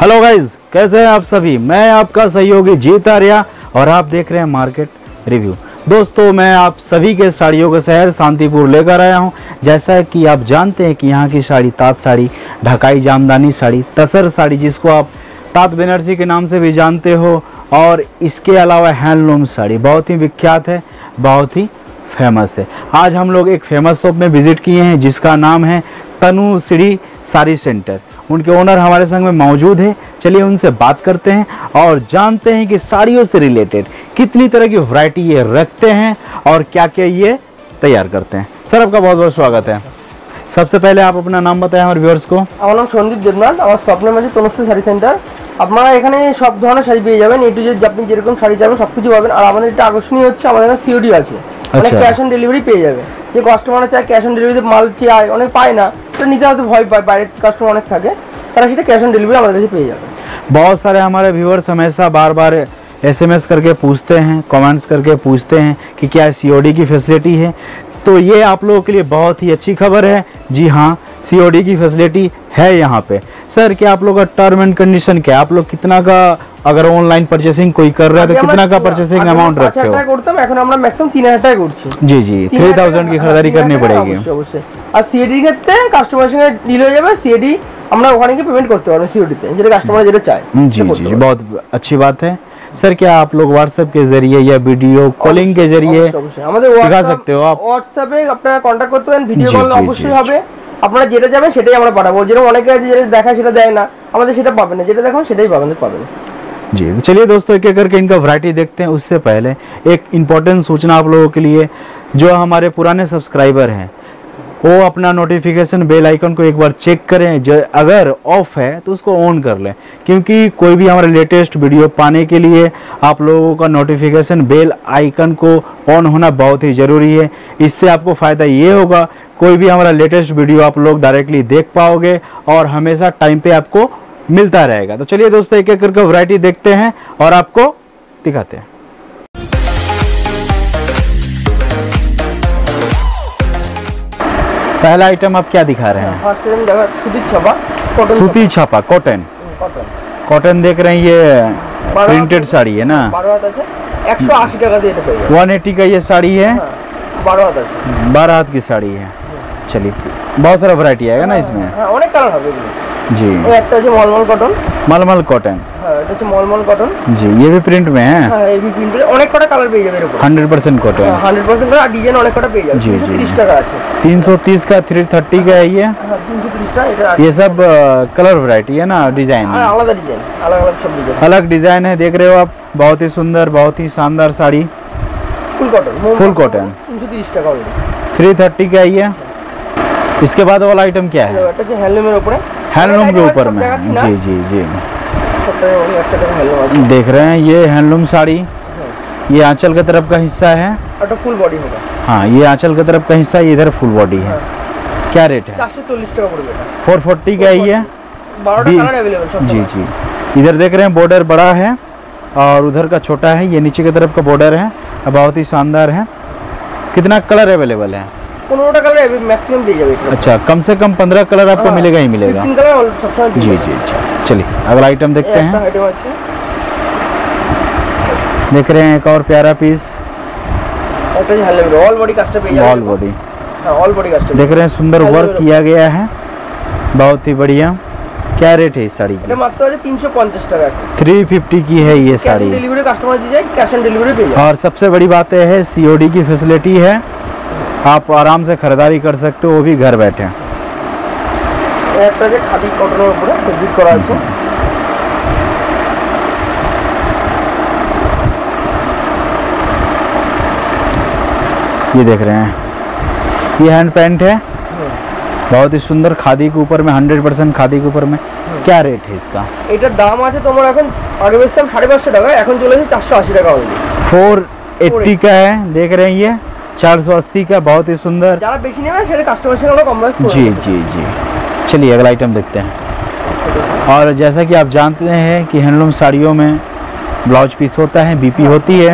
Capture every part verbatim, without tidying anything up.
Hello guys, कैसे हैं आप सभी। मैं आपका सहयोगी जीत आर्या और आप देख रहे हैं मार्केट रिव्यू। दोस्तों, मैं आप सभी के साड़ियों के शहर शांतिपुर लेकर आया हूं। जैसा कि आप जानते हैं कि यहाँ की साड़ी तात साड़ी, ढकाई जामदानी साड़ी, तसर साड़ी जिसको आप तात बनारसी के नाम से भी जानते हो, और इसके अलावा हैंडलूम साड़ी बहुत ही विख्यात है, बहुत ही फेमस है। आज हम लोग एक फेमस शॉप में विजिट किए हैं जिसका नाम है तनुश्री साड़ी सेंटर। उनके ओनर हमारे संग में मौजूद है। चलिए उनसे बात करते हैं और जानते हैं कि साड़ियों से रिलेटेड कितनी तरह की वैरायटी ये रखते हैं और क्या क्या ये तैयार करते हैं। सर, आपका बहुत बहुत स्वागत है। सबसे पहले आप अपना नाम बताएं हमारे व्यूअर्स को। আমার নাম সন্দীপ দেবনাথ, আমার স্বপ্নের মাঝে তনুশ্রী শাড়ি সেন্টার। আপনারা এখানে সব ধরনের শাড়ি পেয়ে যাবেন, এ টু জেড আপনি যেরকম শাড়ি চাইবেন সবকিছু পাবেন। আর আমাদের এটা আকর্ষণীয় হচ্ছে আমাদের এখানে সিওডি আছে, মানে ক্যাশ অন ডেলিভারি পেয়ে যাবে। যে কাস্টমার চায় ক্যাশ অন ডেলিভারিতে মাল চায়, অনেক পায় না, তো নিতে হয়তো ভয় পায়, বাইরের কাস্টমার অনেক থাকে, তারা সেটা ক্যাশ অন ডেলিভারি আমাদের কাছে পেয়ে যাবে। बहुत सारे हमारे व्यूअर्स हमेशा बार बार एसएमएस करके पूछते हैं, कमेंट्स करके पूछते हैं कि क्या सीओडी की फैसिलिटी है। तो ये आप लोगों के लिए बहुत ही अच्छी खबर है। जी हाँ, सीओडी की फैसिलिटी है यहाँ पे। सर, क्या आप लोग का टर्म एंड कंडीशन क्या है? आप लोग कितना का, अगर ऑनलाइन परचेसिंग कोई कर रहा है तो कितना का परचेसिंग अमाउंट रखते हो? এখন আমরা ম্যাক্সিমাম তিন হাজার টাকা করছি। जी जी, थ्री थाउजेंड की खरीदारी करनी पड़ेगी। অবশ্যই। আর সিএডি ক্ষেত্রে কাস্টমারের সঙ্গে ডিল হয়ে যাবে, সিএডি আমরা ওখানে গিয়ে পেমেন্ট করতে পারবো সিওডিতে, যেটা কাস্টমার যেটা চায়। जी जी, बहुत अच्छी बात है। सर, क्या आप लोग व्हाट्सएप के जरिए या वीडियो कॉलिंग के जरिए दिखा सकते हो? आप व्हाट्सएपে আপনারা কন্টাক্ট করতে পারেন, ভিডিও জি, কল জি, অবশ্যই জি। হবে। আপনারা যেটা যাবেন সেটাই আমরা পাঠাবো। যেরকম অনেকে আছে যেটা দেখায় সেটা দেয় না, আমাদের সেটা পাবেন না, যেটা দেখান সেটাই পাবেন পাবেন जी। तो चलिए दोस्तों, एक एक करके इनका वैरायटी देखते हैं। उससे पहले एक इम्पोर्टेंट सूचना आप लोगों के लिए, जो हमारे पुराने सब्सक्राइबर हैं वो अपना नोटिफिकेशन बेल आइकन को एक बार चेक करें। जो अगर ऑफ है तो उसको ऑन कर लें, क्योंकि कोई भी हमारे लेटेस्ट वीडियो पाने के लिए आप लोगों का नोटिफिकेशन बेल आइकन को ऑन होना बहुत ही ज़रूरी है। इससे आपको फ़ायदा ये होगा, कोई भी हमारा लेटेस्ट वीडियो आप लोग डायरेक्टली देख पाओगे और हमेशा टाइम पे आपको मिलता रहेगा। तो चलिए दोस्तों, एक एक करके वैरायटी देखते हैं और आपको दिखाते हैं। पहला आइटम आप क्या दिखा रहे हैं? फर्स्ट टाइम देखा सूती छापा कॉटन, सूती छापा कॉटन। कॉटन कॉटन देख रहे हैं, ये प्रिंटेड साड़ी है ना। बारह हाथ আছে একশো আশি টাকা দিয়ে এটা পেয়ে वन एटी का ये साड़ी है, बारह हाथ আছে, बारह हाथ की साड़ी है। चलिए, बहुत सारा वैरायटी आएगा ना इसमें। হ্যাঁ, অনেক কালার হবে এগুলো। जी, এই একটা আছে মলমল কটন। मलमल कॉटन। হ্যাঁ, এটা হচ্ছে মলমল কটন। जी, ये भी प्रिंट में है। হ্যাঁ, এই প্রিন্টের অনেক কটা কালার পেয়ে যাবে এর উপর। Hundred percent cotton. Hundred percent আর ডিজাইন অনেক কটা পেয়ে যাবে। जी, जी। তিরিশ টাকা আছে। तीन सौ तीस का, थ्री थर्टी का है ये। হ্যাঁ, তিনশো তিরিশ টাকা এটা। ये सब कलर वैरायटी है ना, डिजाइन আর আলাদা ডিজাইন, আলাদা আলাদা সব ডিজাইন। अलग डिजाइन है। देख रहे हो आप, बहुत ही सुंदर, बहुत ही शानदार sari, full cotton. Full cotton. তিনশো তিরিশ টাকা হবে। थ्री थर्टी का है ये। इसके बाद वाला आइटम क्या है? এটা হচ্ছে হ্যান্ডলুমের উপরে, हैंडलूम के ऊपर में। जी जी जी, সবটাই ওই একটা টাকা হ্যান্ডলুম আছে। देख रहे हैं ये हैंडलूम साड़ी। ये आंचल की तरफ का हिस्सा है। এটা ফুল বডি হবে। हाँ, ये आंचल की तरफ का हिस्सा, ये इधर फुल बॉडी है। क्या रेट है? চারশো চল্লিশ টাকা পড়বে এটা। फोर फोर्टी का है ये। বারোটা बी- কালার अवेलेबल सब। जी जी, इधर देख रहे हैं बॉर्डर बड़ा है और उधर का छोटा है। ये नीचे की तरफ का बॉर्डर है, बहुत ही शानदार है। कितना कलर अवेलेबल है? পনেরোটা কালার मैक्सिमम পেয়ে যাবে এটা। अच्छा, कम से कम पंद्रह कलर आपको हाँ, मिलेगा ही मिलेगा। तीन कलर सब समय जी जी जी। चलिए अगला आइटम देखते हैं। आइटम আছে, देख रहे हैं एक और प्यारा पीस, একটা যে হ্যান্ডলুম অল বডি কাজটা পেয়ে যাবে। All body. হ্যাঁ, অল বডি কাজটা देख रहे हैं, सुंदर वर्क किया गया है, बहुत ही बढ़िया। क्या रेट है इस साड़ी এটা की? মাত্র আছে তিনশো পঞ্চাশ টাকা। थ्री फिफ्टी की है ये cash sari. On delivery customer দিয়ে যায়, ক্যাশ অন ডেলিভারি পেয়ে যাবে। और सबसे बड़ी बात यह है, सीओडी की फैसिलिटी है, आप आराम से खरीदारी कर सकते हो, वो भी घर बैठे। এই একটা যে খাদি কটনের উপরে ফেব্রিক করা আছে। ये देख रहे हैं, ये हैंड पैंट है, बहुत ही सुंदर, खादी के ऊपर में, हंड्रेड परसेंट खादी के ऊपर में। क्या रेट है इसका? এটার দাম আছে তোমার এখন, আগে বেচতাম সাড়ে পাঁচশো টাকা, এখন চলে এসেছে চারশো আশি টাকা হয়ে গেছে। फोर एट्टी का है। देख रहे हैं ये चार सौ अस्सी का, बहुत ही सुंदर। যারা বেশি নেবে সেটা কাস্টমার সঙ্গে আমরা কম্প্রোমাইজ করে जी দেব। जी जी। चलिए अगला आइटम देखते हैं। और जैसा कि आप जानते हैं कि हैंडलूम साड़ियों में ब्लाउज पीस होता है, बीपी होती है।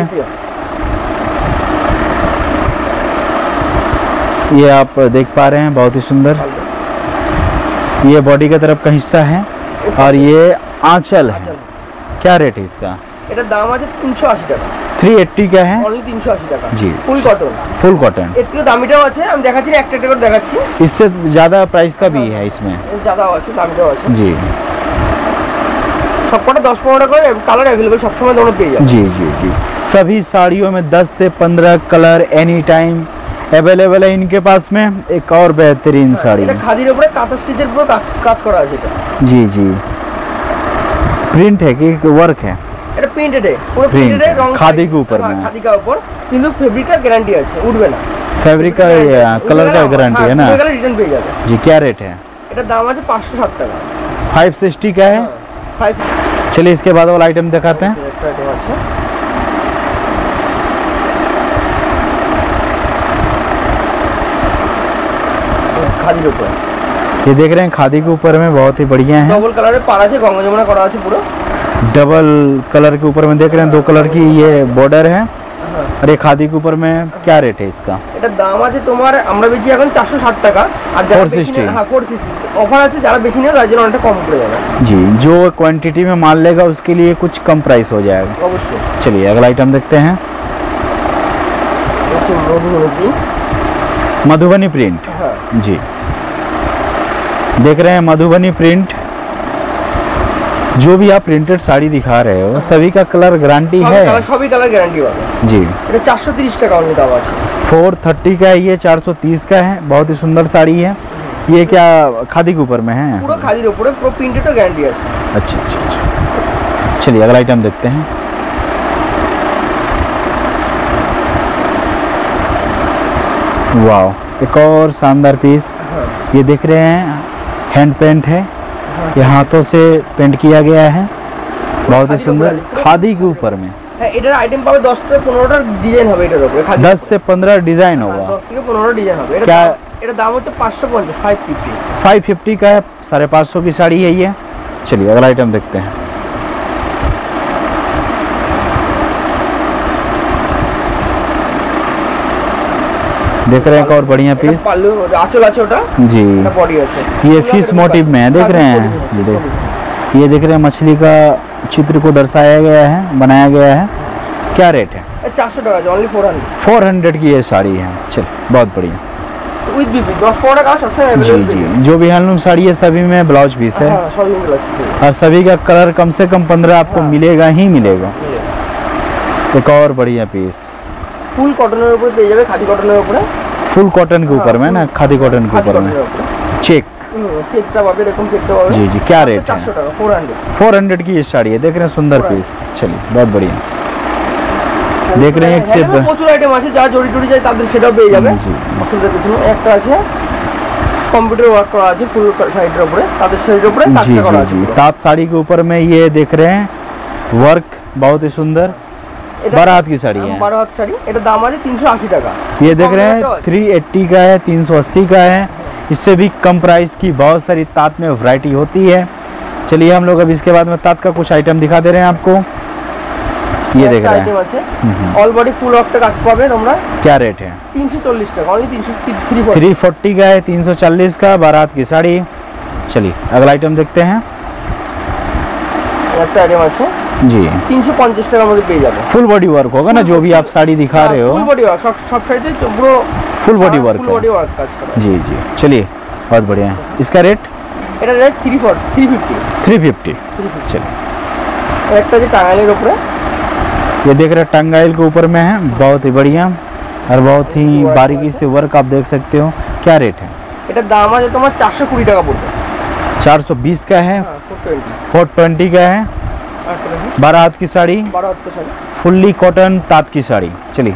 ये आप देख पा रहे हैं, बहुत ही सुंदर। ये बॉडी की तरफ का हिस्सा है और ये आंचल है। क्या रेट है इसका? এটা দাম আছে তিনশো আশি টাকা। थ्री एट्टी का है অনলি তিনশো আশি টাকা जी। Full cotton. Full cotton. এর থেকে দামিটাও আছে, আমি দেখাচ্ছি না, একটা একটা করে দেখাচ্ছি। इससे ज्यादा प्राइस का भी है इसमें ज़्यादाও আছে, দামিটাও আছে जी। सबको दस पंद्रह করে কালার अवेलेबल सब समय दोनों পেয়ে যাবেন। जी जी जी। सभी साड़ियों में दस से पंद्रह कलर एनी टाइम अवेलेबल है इनके पास में। एक और बेहतरीन साड़ी এটা খাদির উপরে কাঁথা স্টিচের পুরো কাজ কাজ করা আছে। এটা जी जी। प्रिंट है कि वर्क है? এটা প্রিন্টেড है, পুরো Print প্রিন্টেড है, রং खादी के ऊपर हाँ, में है। खादी का ऊपर, কিন্তু ফেব্রিকটা গ্যারান্টি আছে, উঠবে না। फैब्रिक का ये कलर का गारंटी है ना রিটার্ন পেয়ে যাবে जी। क्या रेट है? এটা দাম আছে পাঁচশো ষাট টাকা। फाइव सिक्सटी का है। फाइव चलिए इसके बाद वाला आइटम दिखाते हैं। একটা আইটেম আছে খাদির উপরে। ये देख रहे हैं खादी के ऊपर में बहुत ही बढ़िया है। ডবল কালারে পার আছে, গঙ্গা যমুনা করা আছে পুরো। डबल कलर के ऊपर में देख रहे हैं दो कलर की ये बॉर्डर है। और ये खादी के ऊपर में क्या रेट है इसका? এটা দাম আছে তোমার, আমরা বেচি এখন চারশো ষাট টাকা। আর যারা four sixty হ্যাঁ ফোর সিক্সটি অফার আছে, যারা বেশি নেয় তার জন্য অনেকটা কম পড়ে যাবে जी। जो क्वांटिटी में माल लेगा उसके लिए कुछ कम प्राइस हो जाएगा। অবশ্যই। चलिए अगला आइटम देखते हैं। হচ্ছে মধুবনী। मधुबनी प्रिंट হ্যাঁ जी। देख रहे हैं मधुबनी प्रिंट। जो भी आप प्रिंटेड साड़ी दिखा रहे हो सभी का कलर गारंटी है কালার সবই কালার গ্যারান্টি পাবে जी। এটা চারশো তিরিশ টাকা অনলি দাম আছে। फोर थर्टी का है ये, चार सौ तीस का है। बहुत ही सुंदर साड़ी है। ये क्या खादी के ऊपर में है? পুরো খাদির উপরে পুরো প্রিন্টেডও গ্যারান্টি আছে। अच्छा अच्छा अच्छा। चलिए अगला आइटम देखते हैं। वाह, एक और शानदार पीस। ये देख रहे हैं हैंड पेंट है, ये हाथों से पेंट किया गया है। बहुत ही सुंदर खादी के ऊपर में। হ্যাঁ এটার আইটেম পাবে দশ থেকে পনেরোটা ডিজাইন হবে এটার উপরে খাদি। दस से पंद्रह डिजाइन होगा। দশ থেকে পনেরোটা ডিজাइन হবে। এটা क्या এটা দাম হচ্ছে পাঁচশো পঞ্চাশ, फाइव फिफ्टी। फाइव फिफ्टी का है, साढ़े पाँच सौ की साड़ी है ये। चलिए अगला आइटम देखते हैं। देख रहे हैं एक और बढ़िया पीस পাল্লু আঁচল আছে ওটা जी। এটা বডি আছে। ये फिश मोटिव में है, देख रहे हैं। ये देख ये देख रहे हैं मछली का चित्र को दर्शाया गया है, बनाया गया है। क्या रेट है? চারশো টাকা আছে, only four hundred. Four hundred की ये साड़ी है। चल बहुत बढ़िया উইথ বিপি দশ পনেরো টাকা সবসময় जी अवेलेबल जी। जो भी हैंडलूम साड़ी है सभी में ब्लाउज पीस है। হ্যাঁ সবই মিলে আছে। और सभी का कलर कम से कम पंद्रह आपको हाँ। मिलेगा ही मिलेगा। एक और बढ़िया पीस ফুল কটনের উপরে পেয়ে যাবে, খাদি কটনের উপরে। फुल कॉटन के ऊपर में ना, खादी कॉटन के খাদি ऊपर में কটনের উপরে चेक চেকটা পাবে, এরকম চেকটা পাবে। जी जी। क्या रेट है? চারশো টাকা, फोर हंड्रेड। फोर हंड्रेड की ये साड़ी है। देख रहे हैं सुंदर Right. पीस। चलिए बहुत बढ़िया। देख रहे हैं एक से হ্যাঁ, প্রচুর আইটেম আছে, যারা জড়ি টড়ি যায় তাদের সেটাও পেয়ে যাবে। জি। অসুবিধা কিছু নেই। একটা আছে কম্পিউটার ওয়ার্ক করা আছে ফুল সাইডের উপরে, তাদের সাইডের উপরে जी কাজটা করা जी আছে जी। পুরো। ताँत साड़ी के ऊपर में ये देख रहे हैं वर्क बहुत ही सुंदर এটা बारात की साड़ी है। বারো হাত শাড়ি, এটা দাম আছে তিনশো আশি টাকা। ये देख रहे কম हैं দামেরটাও আছে। थ्री एट्टी का है, तीन सौ अस्सी का है। इससे भी कम प्राइस की बहुत सारी ताँत में वैरायटी होती है। चलिए हम लोग अब इसके बाद में ताँत का कुछ आइटम दिखा दे रहे हैं आपको। ये देख একটা रहे আইটেম हैं। আছে हम्म। অল বডি ফুল ওয়ার্কটা কাজ পাবে তোমরা। क्या रेट है? তিনশো চল্লিশ টাকা, অনলি তিনশো থ্রি थ्री फोर्टी का है, तीन सौ चालीस का बारात की साड़ी। चलिए अगला आइटम देखते हैं। একটা আইটেম আছে जी। তিনশো পঞ্চাশ টাকার মধ্যে পেয়ে যাবে। फुल बॉडी वर्क होगा ना, जो भी आप साड़ी दिखा रहे ফুল हो বডি ওয়ার্ক, সব সব সাইডে পুরো full body work full body है। ওয়ার্ক কাজ করা। जी जी। चलिए बहुत बढ़िया है। इसका रेट এটা rate three four three fifty. Three fifty. Three fifty. चलिए একটা যে টাঙ্গাইলের উপরে, ये देख रहे हैं टंगाइल के ऊपर में है, बहुत ही बढ़िया और बहुत ही बारीकी से वर्क आप देख सकते हो। क्या रेट है? এটার দাম আছে তোমার চারশো কুড়ি টাকা পড়বে। चार सौ बीस का है, হ্যাঁ ফোর টোয়েন্টি। फोर ट्वेंटी का है। बारात की साड़ी, বারো হাত শাড়ি। फुल्ली कॉटन ताँत की साड़ी। चलिए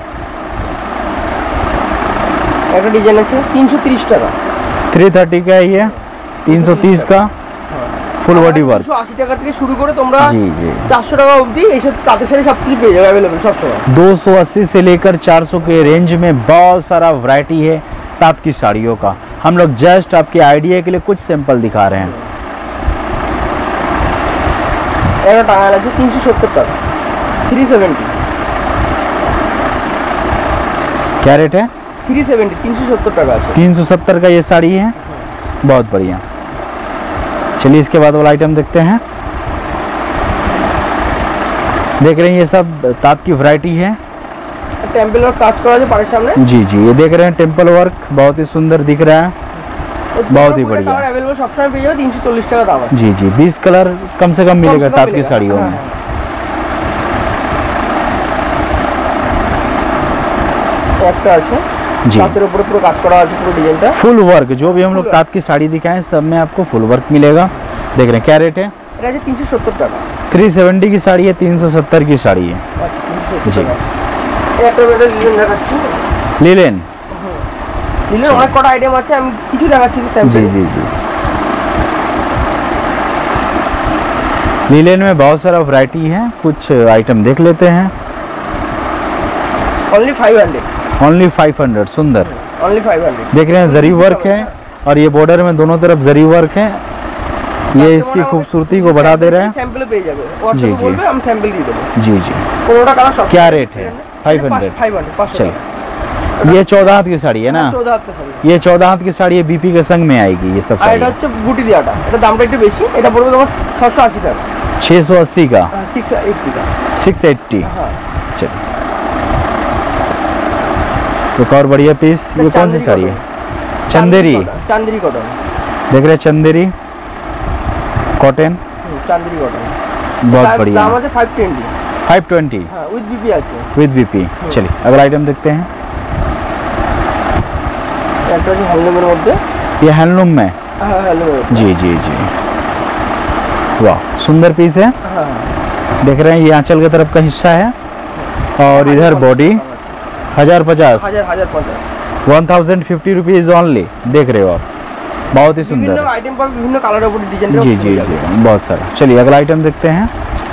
একটা ডিজাইন আছে তিনশো তিরিশ টাকা। थ्री थर्टी का है ये, तीन सौ तीस का फुल बॉडी वर्क। তিনশো আশি টাকা থেকে শুরু করে তোমরা जी जी। চারশো টাকা অবধি এইসব তাঁতের শাড়ি সব কিছু পেয়ে যাবে अवेलेबल সব সময়। दो सौ अस्सी से लेकर चार सौ के रेंज में बहुत सारा वैरायटी है ताँत की साड़ियों का। हम लोग जस्ट आपके आइडिया के लिए कुछ सैंपल दिखा रहे हैं। একটা টাঙ্গাইল আছে তিনশো সত্তর টাকা, থ্রি সেভেন্টি। क्या रेट है? থ্রি সেভেন্টি, তিনশো সত্তর টাকা আছে। तीन सौ सत्तर का ये साड़ी है। बहुत बढ़िया। चलिए इसके बाद वाला आइटम देखते हैं। देख रहे हैं ये सब ताँत की वैरायटी है। टेम्पल वर्क काज करा है पाड़े सामने। जी जी, ये देख रहे हैं टेम्पल वर्क बहुत ही सुंदर दिख रहा है, बहुत ही बढ़िया। अवेलेबल सब समय पेয়ে যাবে तीन सौ चालीस টাকা দাম है। जी जी, बीस कलर कम से कम मिलेगा ताँत की साड़ियों में। একটা আছে जी, তাঁতের উপরে পুরো কাজ করা আছে পুরো ডিজাইনটা फुल वर्क। जो भी हम लोग ताँत की साड़ी दिखाएं सब में आपको फुल वर्क मिलेगा। देख रहे हैं क्या रेट है? এটা আছে तीन सौ सत्तर টাকা। तीन सौ सत्तर की साड़ी है, तीन सौ सत्तर की साड़ी है। আচ্ছা तीन सौ सत्तर টাকা। এই একটা বেটা ডিজাইন দেখাচ্ছি। লিলেন লিলেন অনেক কটা আইটেম আছে, আমি কিছু দেখাচ্ছি স্যাম্পল। जी जी जी, लिलेन में बहुत सारा वैरायटी है, कुछ आइटम देख लेते हैं। Only five hundred. Only five hundred. सुंदर। Only five hundred. देख रहे हैं जरी वर्क है और ये बॉर्डर में दोनों तरफ जरी वर्क है, ये इसकी खूबसूरती को बढ़ा दे रहा है। सैंपल पे जाবে जी व्हाट्सएप बोलবে हम सैंपल দিয়ে দেব। जी जी, कोनोटा काला सब क्या रेट है? Five hundred. फाइव हंड्रेड पाँच सौ। चलिए, ये चौदह हाथ की साड़ी है ना? चौदह हाथ का साड़ी। ये चौदह हाथ की साड़ी है, बीपी के संग में आएगी ये सब আর साड़ी। এটা হচ্ছে বুটি দেওয়াটা, এটা দামটা একটু বেশি, এটা পড়বে তোমার ছশো আশি টাকা। छः सौ अस्सी का, सिक्स एट्टी का। Six eighty. हाँ चलिए, एक और बढ़िया पीस। ये कौन सी साड़ी है? चंदेरी। चांदेरी कॉटन। देख रहे हैं चंदेरी कॉटन, चांदेरी कॉटन बहुत बढ़िया। दाम আছে फाइव ट्वेंटी। फाइव ट्वेंटी हाँ विद बीपी আছে। With BP. चलिए अगला आइटम देखते हैं। একটা আছে হ্যান্ডলুমের মধ্যে। ये हैंडलूम में। हाँ হ্যান্ডলুমের। जी जी जी, वाह सुंदर पीस है। हाँ देख रहे हैं ये आंचल की तरफ का हिस्सा है और इधर बॉडी हजार पचास, हजार हजार पचास। One thousand fifty rupees only. देख रहे हो आप, बहुत ही सुंदर। বিভিন্ন आइटम पर বিভিন্ন কালারের উপর ডিজাইন। जी जी जी, बहुत सारा। चलिए अगला आइटम देखते हैं।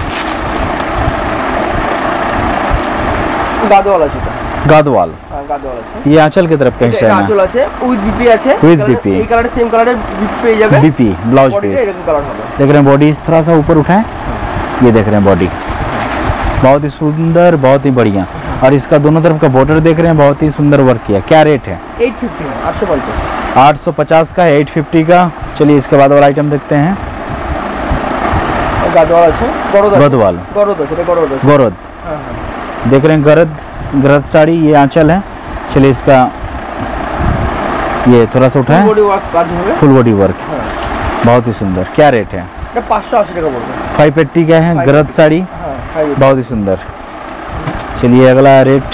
গাদওয়াল আছে এটা। गादवाल। হ্যাঁ গাদওয়াল আছে। ये आंचल की तरफ का हिस्सा है আঁচল ना? আছে উইথ বিপি আছে। With B P। এই কালারের সেম কালারের বিপি পেয়ে যাবে। बीपी ब्लाउज বডিটা पीस। এরকম কালার হবে। देख रहे हैं बॉडी इस तरह से ऊपर उठाए, ये देख रहे हैं बॉडी बहुत ही सुंदर, बहुत ही बढ़िया। और इसका दोनों तरफ का बॉर्डर देख रहे हैं, बहुत ही सुंदर वर्क किया। क्या रेट है? आठ सौ पचास। आठ सौ पचास। आठ सौ पचास का है, आठ सौ पचास का। चलिए इसके बाद वाला आइटम देखते हैं। গাদওয়াল আছে, গরদ আছে। गदवाल, গরদ আছে, এটা গরদ আছে। गौरद। হ্যাঁ হ্যাঁ। देख रहे हैं गरद, गरद साड़ी, ये आंचल है। चलिए इसका ये थोड़ा सा उठाए, বডি ওয়ার্ক কাজ হবে। फुल बॉडी वर्क, হ্যাঁ बहुत ही सुंदर। क्या रेट है? এটা পাঁচশো আশি টাকা পড়বে। फाइव एट्टी का है गरद साड़ी, হ্যাঁ ফাইভ। बहुत ही सुंदर। चलिए अगला रेट,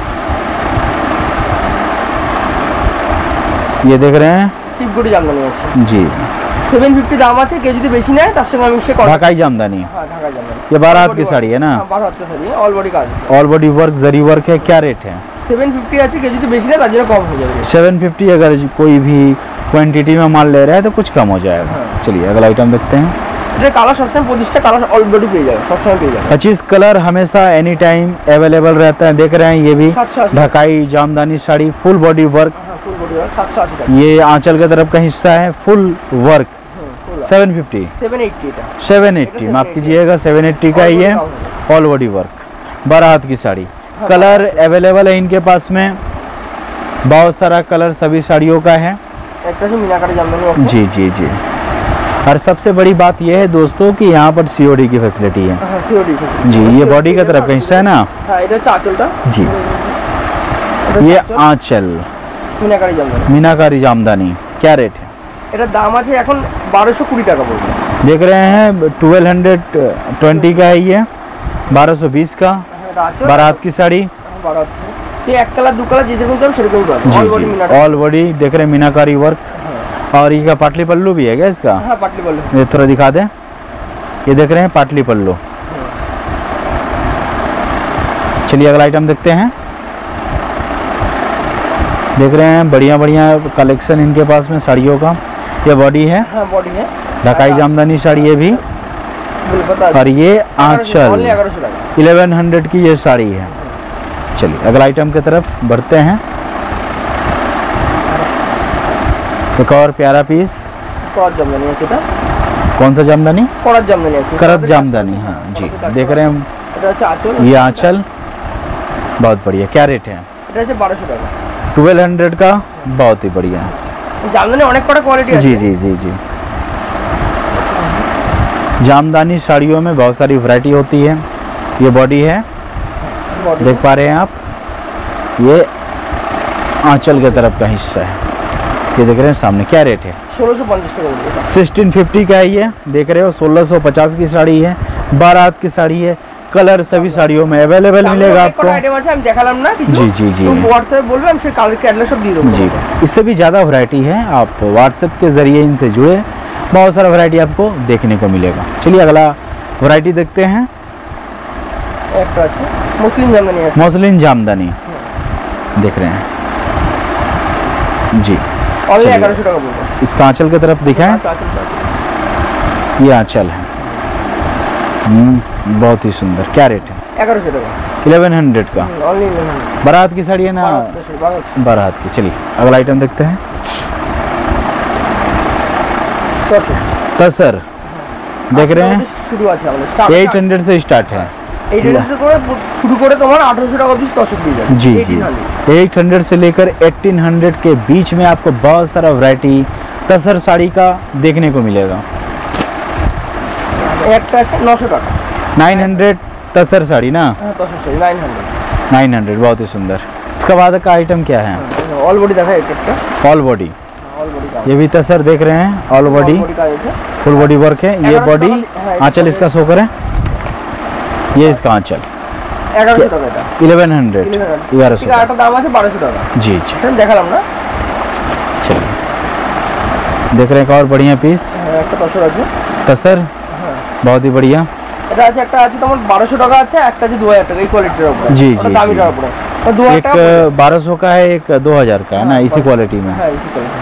ये देख रहे हैं টিপগুড়ি জামদানি আছে। जी, সাত সौ পঞ্চাশ দাম আছে, কেউ যদি বেশি নেয় তার সঙ্গে আমি সে কর। ढाकाई जामदानी। হ্যাঁ ঢাকা জামদানি। ये बारह हाथ की साड़ी है ना? হ্যাঁ বারো হাত का साड़ी है, ऑल बॉडी কাজ। All body work, zari work है। क्या रेट है? सात सौ पचास আছে, কেউ যদি বেশি নেয় তার জন্য কম হয়ে যাবে। Seven fifty. अगर कोई भी क्वांटिटी में माल ले रहा है तो कुछ कम हो जाएगा। हाँ। चलिए अगला आइटम देखते हैं। এটা কালার সবসময় পঁচিশটা কালার অল বডি পেয়ে যাবে, সবসময় পেয়ে যাবে। पच्चीस कलर हमेशा एनी टाइम अवेलेबल रहता है। देख रहे हैं ये भी सात सौ अस्सी। Dhakai Jamdani sari, full body work. হ্যাঁ ফুল বডি সাত সौ अस्सी টাকা। ये आंचल की तरफ का हिस्सा है, फुल वर्क। सेवन फिफ्टी, सात सौ अस्सी এটা। सेवन एट्टी माफ कीजिएगा, सेवन एट्टी का ही है। ऑल बॉडी वर्क, बारह हाथ की साड़ी। कलर अवेलेबल है इनके पास में, बहुत सारा कलर सभी साड़ियों का है। একটা আছে মিনাকারি জামদানি আছে। जी जी जी, और सबसे बड़ी बात यह है दोस्तों कि यहाँ पर सीओडी की फैसिलिटी है। হ্যাঁ সিওডি। जी, ये बॉडी की तरफ का हिस्सा है ना? হ্যাঁ এটা হচ্ছে আঁচলটা। जी, ये आंचल মিনাকারি জামদানি। मीनाकारी जामदानी। क्या रेट है? এটার দাম আছে এখন বারোশো কুড়ি টাকা পড়বে। देख रहे हैं ट्वेल्व हंड्रेड ट्वेंटी का है ये, बारह सौ बीस का। হ্যাঁ এটা আঁচল। बारह हाथ की साड़ी। হ্যাঁ, বারো হাত। এই এক কালার দু কালার যে যেরকম চাও সেরকমই পাবে। जी অল বডি जी, মিনাকারি। ऑल बॉडी देख रहे हैं मीनाकारी वर्क। और ये का पाटली पल्लू भी है क्या इसका? হ্যাঁ পাটলি বলে। ये थोड़ा दिखा दे। ये देख रहे हैं पाटली पल्लू। चलिए अगला आइटम देखते हैं। देख रहे हैं बढ़िया बढ़िया कलेक्शन इनके पास में साड़ियों का। ये बॉडी है, হ্যাঁ বডি है। ढकाई जामदानी साड़ी ये भी। पता और ये आंचल ओनली এগারোশো টাকা। इलेवन हंड्रेड की ये साड़ी है। चलिए अगला आइटम की तरफ बढ़ते हैं। एक और प्यारा पीस। করাত জামদানি আছে এটা। कौन सा जामदानी? করাত জামদানি আছে। करत जामदानी। हाँ जी, देख रहे हैं এটা হচ্ছে আঁচল। ये आंचल, बहुत बढ़िया। क्या रेट है? এটা হচ্ছে বারোশো টাকা। ट्वेल्व हंड्रेड का, बहुत ही बढ़िया। জামদানি অনেক কটা কোয়ালিটি আছে। जी जी जी जी, जामदानी साड़ियों में बहुत सारी वैरायटी होती है। ये बॉडी है, बॉडी देख पा रहे हैं आप, ये आंचल के तरफ का हिस्सा है, ये देख रहे हैं सामने। क्या रेट है? सोलह सौ पचास टका मिलेगा। सिक्सटीन फिफ्टी का है ये, देख रहे हो, सोलह सौ पचास की साड़ी है, बारात की साड़ी है, कलर सभी साड़ियों में अवेलेबल मिलेगा आपको। आइटम আছে আমি দেখালাম না কিছু। जी जी जी तो व्हाट्सएप बोलबे हम से কালার कैटलॉग सब দিয়ে देंगे। जी, इससे भी ज़्यादा वैरायटी है, आप व्हाट्सएप के ज़रिए इनसे जुड़े, बहुत सारा वैरायटी आपको देखने को मिलेगा। चलिए अगला वैरायटी देखते हैं। একটা আছে মুসলিম জামদানি আছে। मसलिन जामदानी देख रहे हैं जी, অনলি चलिए। এগারোশো টাকা পড়বে। इसका आंचल की तरफ दिखाएं, ये आंचल है। हम्म, बहुत ही सुंदर। क्या रेट है? এগারোশো টাকা। इलेवन हंड्रेड का। অনলি এগারোশো। बारात की साड़ी है ना? বারাত बारात की। चलिए अगला आइटम देखते हैं। দশ। तसर देख रहे हैं, শুরু আছে আমাদের স্টার্ট एट हंड्रेड से स्टार्ट है। এইট হান্ড্রেড করে শুরু করে তোমার আঠারোশো টাকা অবধি দশক দিয়ে যাবে। जी जी, एट हंड्रेड से लेकर एटीन हंड्रेड के बीच में आपको बहुत सारा वैरायटी तसर साड़ी का देखने को मिलेगा। একটা আছে নশো টাকা। नाइन हंड्रेड तसर साड़ी ना? হ্যাঁ দশক size nine hundred. Nine hundred, बहुत ही सुंदर। इसका बाद का आइटम क्या है? অল বডি দেখা একটা। ऑल बॉडी, অল বডি का ये भी तसर देख रहे हैं, ऑल बॉडी, বডি का আছে। फुल बॉडी वर्क है। ये बॉडी, आंचल इसका शो करें, ये इसका आंचल এগারোশো টাকা এটা। इलेवन हंड्रेड, ग्यारह ঠিক सौ। আছে, একটা দাম আছে বারোশো টাকা। जी जी, সেটা দেখালাম না। चलिए देख रहे हैं एक और बढ़िया पीस হ্যাঁ, একটা দশক আছে। तसर, হ্যাঁ बहुत ही बढ़िया। এটা আছে, একটা আছে তোমার বারোশো টাকা আছে, একটা আছে দু হাজার টাকা। এই কোয়ালিটির উপরে জি, ওটা জি, দামিটার জি। উপরে। তো দু হাজার টাকা एक बारह सौ का है, एक दो हजार का है ना, हाँ, इसी क्वालिटी में। হ্যাঁ এই কোয়ালিটি।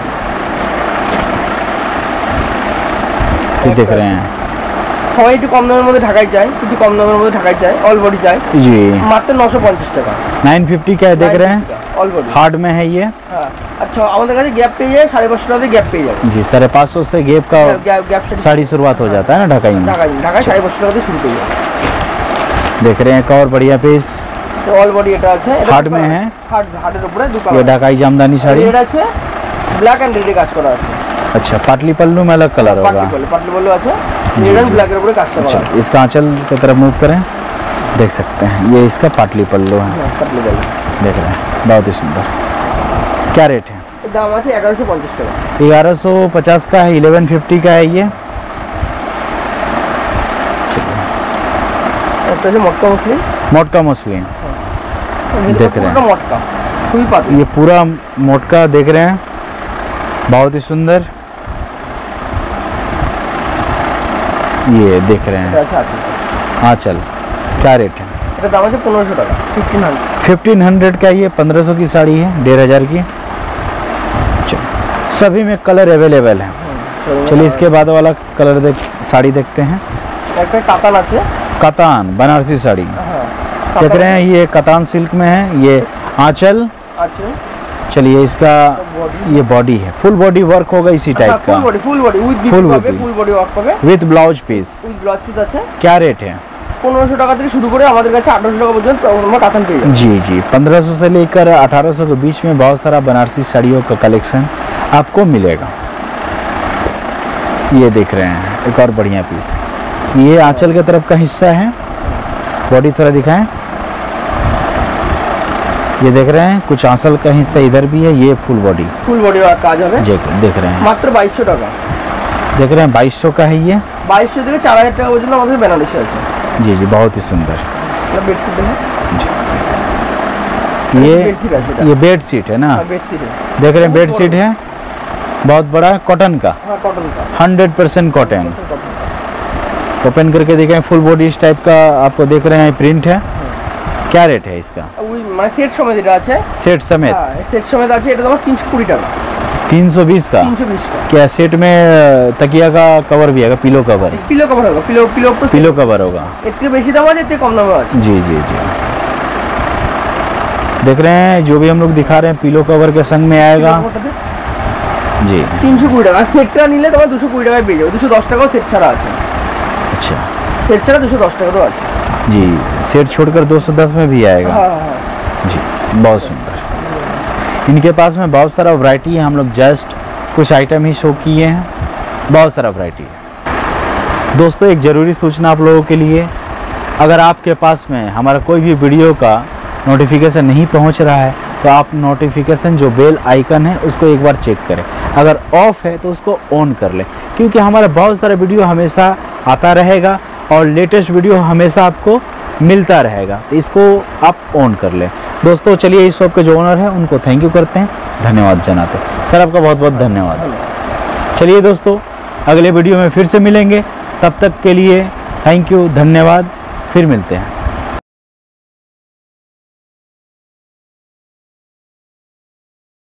ये देख रहे हैं সবাই একটু কম দামের মধ্যে ঢাকায় চায়, একটু কম দামের মধ্যে ঢাকায় চায়, অল বডি চায়, जी, মাত্র নশো পঞ্চাশ টাকা। नाइन फिफ्टी का है, देख रहे हैं, অল বডি। हार्ड में है ये। হ্যাঁ আচ্ছা, আমাদের কাছে গ্যাপ পেয়ে যায়, সাড়ে পাঁচশো টাকা গ্যাপ পেয়ে যাবে। जी, साढ़े पाँच सौ से गेप का গ্যাপ গ্যাপ साड़ी शुरुआत हो जाता है ना ढकाई में। ঢাকায় ঢাকায় সাড়ে পাঁচশো টাকা দিয়ে শুরু পেয়ে যাবে। देख रहे हैं एक और बढ़िया पीस, তো অল বডি এটা আছে, এটা হার্ড में है। হার্ড হার্ডের উপরে দু ये কালার। ढकाई जामदानी साड़ी। এটা আছে ব্ল্যাক এন্ড রেডে কাজ করা আছে। अच्छा, पाटली पल्लू में अलग कलर পাটলি होगा। বলে পাটলি বলে আছে, जी, রেড এন্ড जी। ব্ল্যাকের উপরে কাজটা করা अच्छा, আছে। इसका आंचल की तरफ मूव करें, देख सकते हैं, ये इसका पाटली पल्लू है, হ্যাঁ পাটলি বলে। देख रहे हैं, बहुत ही सुंदर। क्या रेट है? এর দাম আছে এগারোশো পঞ্চাশ টাকা। ग्यारह सौ पचास का है, इलेवन फिफ्टी का है ये। একটা আছে মটকা মুসলিম। मोटका मसलिन, देख रहे हैं। পুরোটা মটকা, খুবই পাতলা। ये पूरा मोटका देख रहे हैं, बहुत ही सुंदर। ये देख रहे এটা हैं আছে আছে। आंचल, क्या रेट है? এটা দাম আছে পনেরোশো টাকা, ফিফটিন হান্ড্রেড। फिफ्टीन हंड्रेड का ये पंद्रह सौ की साड़ी है, डेढ़ हजार की। चलो, सभी में कलर अवेलेबल है। चलिए इसके बाद वाला कलर देख, साड़ी देखते हैं। একটা কাতান আছে। कतान बनारसी साड़ी হ্যাঁ देख रहे हैं, ये कतान सिल्क में है। ये आंचल, আছে। चलिए इसका বডি ये बॉडी है, फुल बॉडी वर्क होगा इसी टाइप ফুল का, body full body with bit Full পাবে, body। ফুল বডি ওয়ার্ক পাবে, with blouse piece. With blouse piece আছে। क्या रेट है? পনেরোশো টাকা থেকে শুরু করে আমাদের কাছে আঠারোশো টাকা পর্যন্ত আমরা কাতান পেয়ে যাবো। जी जी, पंद्रह सौ से लेकर अठारह सौ के बीच में बहुत सारा बनारसी साड़ियों का कलेक्शन आपको मिलेगा। ये देख रहे हैं एक और बढ़िया पीस, ये आंचल के तरफ का हिस्सा है, बॉडी थोड़ा दिखाएं। ये देख रहे हैं कुछ आंचल का हिस्सा इधर भी है, ये full body full body work কাজ হবে, देख रहे हैं, মাত্র বাইশশো টাকা। देख रहे हैं बाईस सौ का है ये। বাইশশো থেকে চার হাজার টাকা পর্যন্ত আমাদের বেনারসি আছে। जी जी, बहुत ही सुंदर। এটা বেডশিট দেখুন, ये বেডশিট আছে এটা। ये बेड शीट है ना, হ্যাঁ বেডশিট है। देख रहे हैं बेड शीट है, बहुत बड़ा कॉटन का, হ্যাঁ কটন का। Hundred percent cotton. ओपन करके देखें, फुल बॉडी इस टाइप का आपको देख रहे हैं, प्रिंट है। क्या रेट है इसका? ওই মানে সেট সমেত এটা আছে। सेट समेत হ্যাঁ সেট সমেত আছে, এটা তোমার তিনশো কুড়ি টাকা। तीन सौ बीस का। তিনশো বিশ টাকা। क्या सेट में तकिया का कवर भी है, पिलो कवर? পিলো কভার হবে, পিলো পিলো पिलो कवर होगा। এর থেকে বেশি দাম আছে, এর থেকে কম দামে আছে। जी जी जी, देख रहे हैं जो भी हम लोग दिखा रहे हैं पिलो कवर के संग में आएगा। जी, তিনশো কুড়ি টাকা। সেটটা নিলে তোমার দুশো কুড়ি টাকায় পেয়ে যাবে, দুশো দশ টাকাও সেট ছাড়া আছে। अच्छा সেট ছাড়া দুশো দশ টাকা তো আছে। जी, सेट छोड़कर दो सौ दस में भी आएगा। হ্যাঁ হ্যাঁ जी, बहुत सुंदर। इनके पास में बहुत सारा वैरायटी है, हम लोग जस्ट कुछ आइटम ही शो किए हैं, बहुत सारा वैरायटी है। दोस्तों एक ज़रूरी सूचना आप लोगों के लिए, अगर आपके पास में हमारा कोई भी वीडियो का नोटिफिकेशन नहीं पहुंच रहा है तो आप नोटिफिकेशन जो बेल आइकन है उसको एक बार चेक करें, अगर ऑफ है तो उसको ऑन कर लें, क्योंकि हमारा बहुत सारा वीडियो हमेशा आता रहेगा और लेटेस्ट वीडियो हमेशा आपको मिलता रहेगा, तो इसको आप ऑन कर लें। दोस्तों चलिए इस शॉप के जो ओनर है उनको थैंक यू करते हैं, धन्यवाद जनाते हैं। सर आपका बहुत बहुत धन्यवाद। चलिए दोस्तों अगले वीडियो में फिर से मिलेंगे, तब तक के लिए थैंक यू, धन्यवाद, फिर मिलते हैं।